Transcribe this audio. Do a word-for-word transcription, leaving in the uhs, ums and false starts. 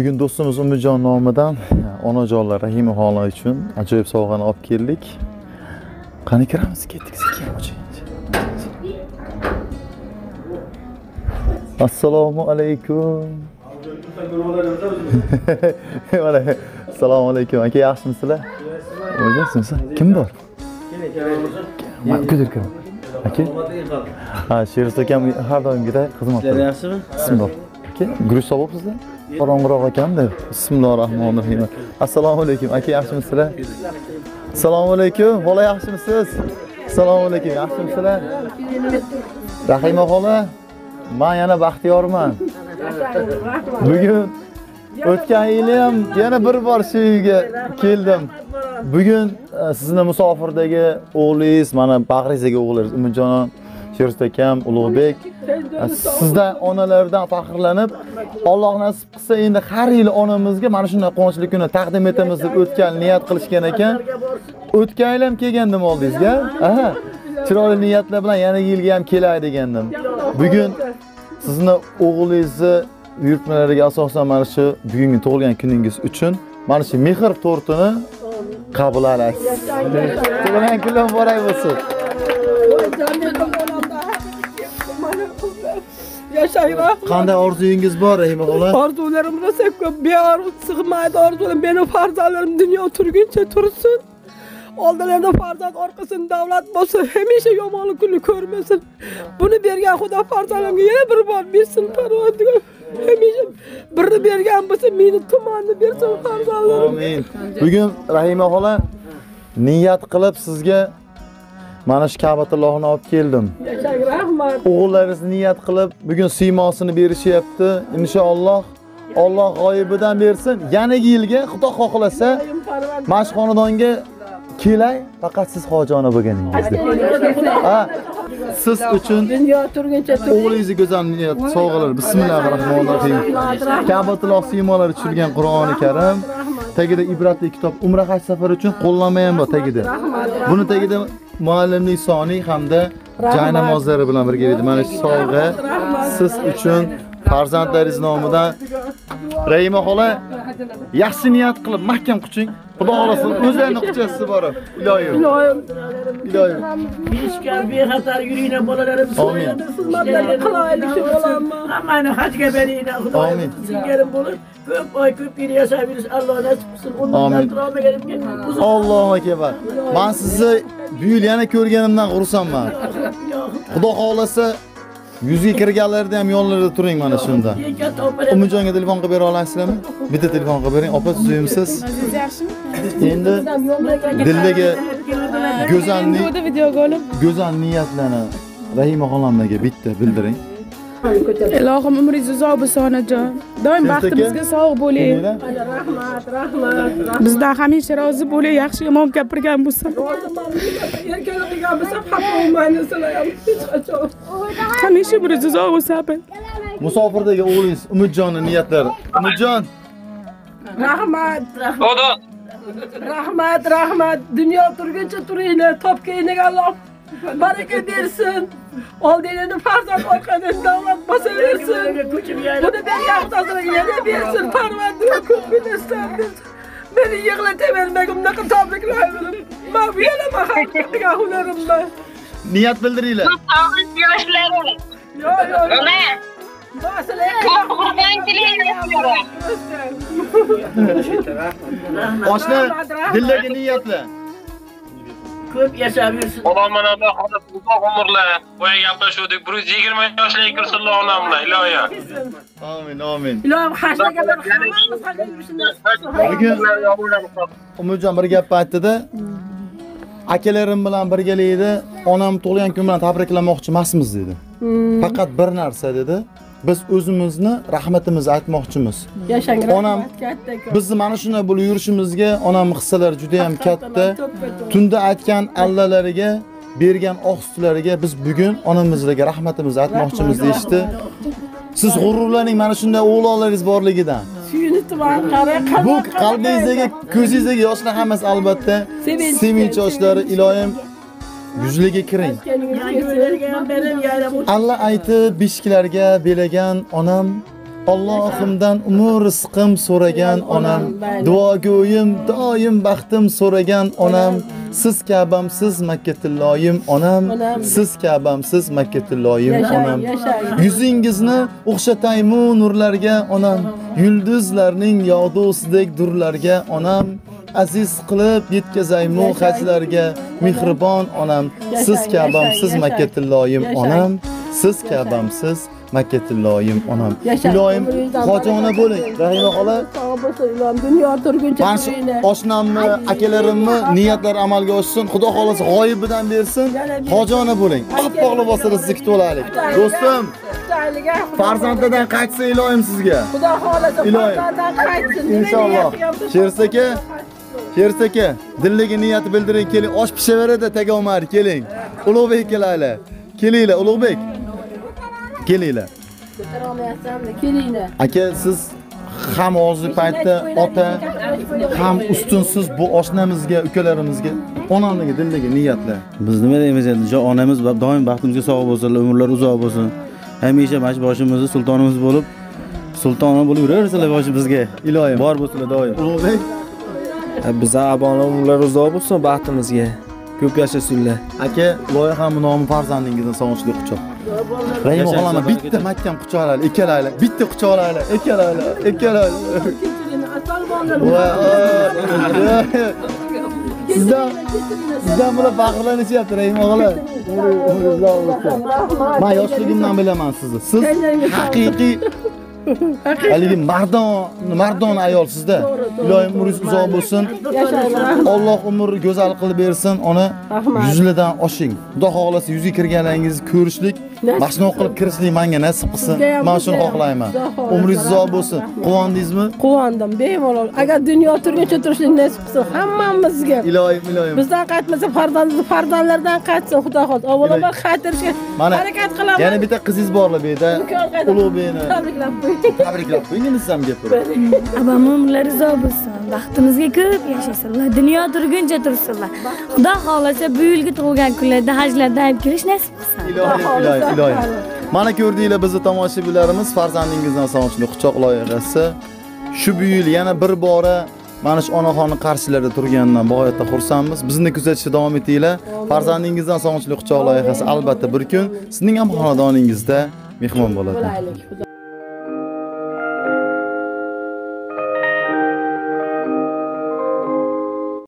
Bugün do'stimiz Umidjon nomidan onajonlar Rahima xola uchun ajoyib sovg'ani olib keldik. Qani kiramiz, ketdik sekin. Assalomu alaykum. Assalomu alaykum. Aka, yaxshimisizlar? O'zingizmi? Kim bor? Men kudirkim. Aka. Ha, Sheruz akam har doimgidek xizmat qiladi. Yaxshimi? Bismillah. Aka, guruch sovibsizlar? Qorong'iroq ekan-da. Bismillahirrohmanirrohim. Assalomu alaykum. Aka, yaxshimisizlar? Assalomu alaykum. Xola, yaxshimisiz? Assalomu alaykum. Yaxshimisizlar? Rahima xola, men yana baxtiyorman. Bugun o'tgan yili ham yana bir bor shu uyga keldim. Bugun sizni musofirdagi o'g'lingiz, mana bag'ringizdagi o'g'lingiz Umidjon, Sheruz akam, Ulug'bek, sizdan onalardan faxrlanib, Alloh nasib qilsa endi har yili onamizga mana shunday quvonchli kunni taqdim etamiz deb o'tgan niyat qilishgan ekan. O'tgan yil ham kelgandim oldingizga. Aha. Chiroyli niyatlar bilan yana yilga ham kelay degandim. Bugun sizni o'g'lingizni buyurtmalariga asosan mana shu bugungi tug'ilgan kuningiz uchun mana shu mehr tortini qabul alaysiz. Tug'ilgan kunlar muborak bo'lsin. Yaşayra. Qanday orzuyingiz bor, Rahima xola? Orzularim rosa ko'p. Bearuz sig'maydi orzularim. Meni farzandlarim dunyo turguncha tursin. Oldilarida farzand orqasida davlat bo'lsa, hamisha yomonlik kunni ko'rmasin. Buni bergan Xudo farzandlarimga yana bir bor bersin, Parvardigor. Hamisha birni bergan bo'lsa, meni tumanni bersin farzandlarim. Amin. Bugun Rahima xola niyat qilib sizga mana shu Ka'batullohni olib keldim. Rahmat. O'g'illarimiz niyat qilib bugun siymosini berishyapti. Inshaalloh Alloh g'oyibidan bersin. Yangi yilga Xudo xohlasa mana shu xonadonga kelay, faqat siz xojona bo'lganingizda. Ha, siz uchun Dunyo turguncha o'g'lingizga go'zal niyat sovg'alar. Bismillahirrohmanirrohim. Ka'batulloh siymolari tushirgan Qur'oni Karim, tagida ibratli kitob, Umra haj safari uchun qo'llanma ham bor tagida. Buni tagida muallimlik soni hamda joy namozlari bilan birga edi. Mana shu sovg'a siz uchun farzandlaringiz nomidan. Rahima xola, yaxshi niyat qilib mahkam quching. Xudo xolasa o'zlarini quchasiz borib. Iloyim. Iloyim. Iloyim. Beshkar bexatar yuringlar bolalarim. Amin. Xizmatlarni qilaylik shu bo'laman. Hammani hajga beringlar. Xudo Amin. singari bo'lib, ko'p oy ko'p yil yashaymiz. Alloh nasib qilsin. Undan turolmaganimga uzun. Allohu akbar. Men sizni bu yil yana ko'rganimdan xursandman. Xudo xolasa yuzga kirganlarda ham yonlarida turing mana shunda. Umidjonga telefon qilib bera olasizlarmi? Bitta telefon qilib bering. Opa, suyimsiz. Endi dildagi go'zal go'zal niyatlarni Rahima xolamlarga bitta bildiring. Ilohim umringiz uzoq bo'lsin onajon. Doim baxtimizga sog' bo'ling. Rahmat, rahmat. Bizdan hamisha rozi bo'ling, yaxshi yomon gapirgan bo'lsa. Erkak qilgan bo'lsa, xafa bo'lmayman sizlar ham hech qachon. Hamisha umringiz uzoq bo'lsin. Musofirdagi o'g'lingiz Umidjonning niyatlari. Umidjon, Rahmat, rahmat. Rahmat, rahmat. Dunyo turguncha turinglar, topganingiz Alloh baraka bersin. Oldinglarni farzand orqadan davlat bosaversin. Buni bergan Xudolarga yana bersin. Parvardigor ko'p bilasizlar. Meni yig'latavermagin, bunaqa tabriklayman. Men bu yana mahal qilgan hunarimman. niyat bildiringlar. Yoshlarim. Yo, yo. Nima? Qurban tilayapman. Oshlar, dildagi niyatlar. Ko'p yashab yursin. Alloh xohlab uzoq umrlar. Boya gaplashuvdik. bir yuz yigirma yoshga kirsin Allohning bilan, iloyo. Amin, amin. Ilohim hashtaga bir hammamiz haqqa Bugun Umidjon bir gap aytdi-da. Akalarim bilan birgalikda onam tug'ilgan kun bilan tabriklamoqchi emasmiz dedi. Faqat bir narsa dedi. Biz o'zimizni rahmatimizni aytmoqchimiz. Onam bizni mana shunday bo'lib yurishimizga onam hissalari juda ham katta. Tunda aytgan allalariga, bergan oqsutlariga biz bugun onamizga rahmatimizni aytmoqchimiz deyishdi. Siz g'ururlaning mana shunday o'g'lonlaringiz borligidan. Suyunibman, qara, qara. Bu qalbingizdagi, ko'zingizdagi yoshlar hammasi albatta sevinch yoshlari. Iloyim yuzliga kiring. Allah aytib beshiklarga belagan onam Allohimdan umr rizqim so'ragan onam, duogo'yim doim baxtim so'ragan onam, siz Ka'bamsiz Makkatilloyim onam, siz Ka'bamsiz Makkatilloyim onam. Yuzingizni o'xshataymu nurlarga onam, yulduzlarning yog'dusidek durlarga onam, aziz qilib yetkazaymu hajlarga mehribon onam, siz Ka'bamsiz Makkatilloyim onam, siz Ka'bamsiz Makkatilloyim onam. Iloyim xojona bo'ling. Rahima xola, sog' bo'lsin ilohim, dunyo turguncha mana shu oshnamni, akalarimni niyatlar amalga oshsin. Xudo xolasa g'oyibidan bersin. Xojona bo'ling. Oppoq liboslar sizni kutib olaylik. Do'stim, farzandlardan qaytsin iloyim sizga. Xudo xolasa Iloyim. farzanddan qaytsin. Inshaalloh. Shersi aka, Shersi aka, dilligi niyat bildiring, keling. Osh pishaveradi, tagomar, keling. Ulug'bek kelaylar. Kelinglar, Ulug'bek. Kelinglar. Kelinglar. Aka, siz ham hozir paytda ota, ham ustunsiz bu oshnamizga, ukalarimizga onamligi, dilligi niyatlar. Biz nima deymiz endi? Jo onamiz doim baxtimizga sog' bo'lsinlar, umrlar uzoq bo'lsin. Hamisha bash boshimizni sultonimiz bo'lib, sultonimiz bo'lib yuraversinlar boshimizga. Iloyim. Bor bo'lsinlar doim. Ulug'bek, Bizga abona umrlar uzoq bo'lsin, baxtimizga. Ko'p yashasinglar. aka, loyihamni nomi farzandingizdan sog'inchli quchoq. Rahima xolani bitta mahkam quchoqlaylar, ikkalaylar, bitta quchoqlaylar, ikkalaylar, ikkalaylar. Sizdan sizdan bular faxrlanishyapti, Rahima xola. Men yoshligimdan bilaman sizni. Siz haqiqiy haligi mardon, mardon ayol sizda. Iloyim umringiz uzoq bo'lsin. Alloh umr go'zal qilib bersin. Ona yuzlidan oshing. Xudo xolasa yuzga kirganlaringizni ko'rishlik, mashina qilib kirishlik menga nasib qilsin. Men shuni xohlayman. Umringiz uzoq bo'lsin. Quvondingizmi? Quvondim, bemalol. Agar dunyo turguncha turishlik nasib qilsin hammamizga. Iloyim, iloyim. Bizdan qaytmasa farzandimiz farzandlardan qaytsin, Xudo xohlasa. Avvalambor qaytarishga harakat qilaman. Yana bitta qizingiz borlar bu yerda. Ulug'bekni. Tabriklab qo'ying. Tabriklab qo'ying, sizam gapiring. Abam umrlari uzoq bo'lsin. Baxtimizga ko'p yashasınlar. Dunyo turguncha tursinlar. Xudo xolasa bu yilgi tug'ilgan kunlarda hajlardan olib kelish nasib qilsin. Iloyim, iloyim, iloyim. Mana ko'rdinglar bizni tomoshabinlarimiz farzandingizdan sog'inchli quchoq loyihasi. Shu bu yil yana bir bora mana shu onaxonni qarshilarida turganidan bog'ayotda xursandmiz. Bizni kuzatishda davom etinglar. Farzandingizdan sog'inchli quchoq loyihasi albatta bir kun sizning ham xonadoningizda mehmon bo'ladi.